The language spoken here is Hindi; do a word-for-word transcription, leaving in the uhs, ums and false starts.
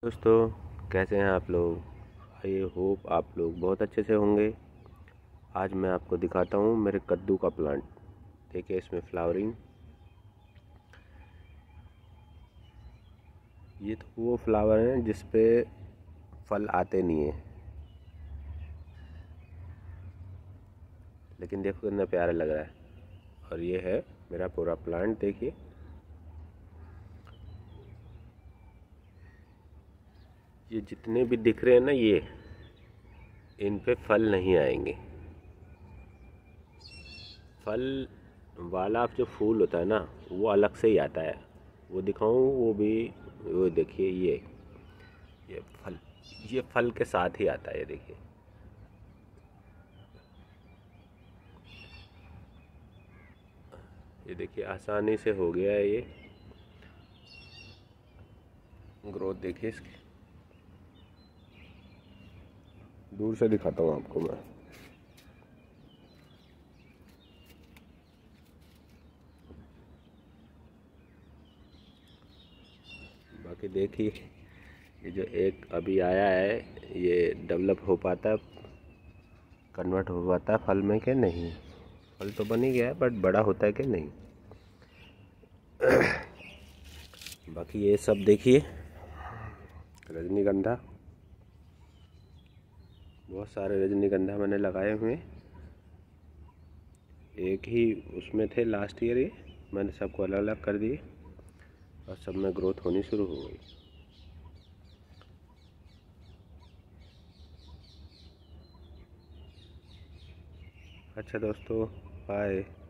दोस्तों, कैसे हैं आप लोग। आई होप आप लोग बहुत अच्छे से होंगे। आज मैं आपको दिखाता हूँ मेरे कद्दू का प्लांट। देखिए इसमें फ्लावरिंग, ये तो वो फ्लावर हैं जिस पे फल आते नहीं हैं, लेकिन देखो कितना प्यारा लग रहा है। और ये है मेरा पूरा प्लांट। देखिए ये जितने भी दिख रहे हैं ना, ये इन पे फल नहीं आएंगे। फल वाला जो फूल होता है ना, वो अलग से ही आता है। वो दिखाऊं वो भी, वो देखिए ये ये फल ये फल के साथ ही आता है। ये देखिए, ये देखिए आसानी से हो गया है। ये ग्रोथ देखिए इसकी, दूर से दिखाता हूँ आपको मैं। बाकी देखिए ये जो एक अभी आया है, ये डेवलप हो पाता है, कन्वर्ट हो पाता है फल में कि नहीं। फल तो बन ही गया है, बट बड़ा होता है कि नहीं। बाकी ये सब देखिए रजनीगंधा, बहुत सारे रजनीगंधा मैंने लगाए हुए हैं। एक ही उसमें थे लास्ट ईयर, ये मैंने सबको अलग अलग कर दिए और सब में ग्रोथ होनी शुरू हो गई। अच्छा दोस्तों, बाय।